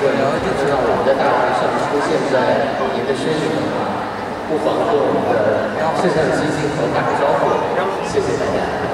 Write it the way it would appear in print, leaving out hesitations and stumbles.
会能让我们的大会上出现在您的身边的话，不妨和我们的摄像机镜头打个招呼，谢谢大家。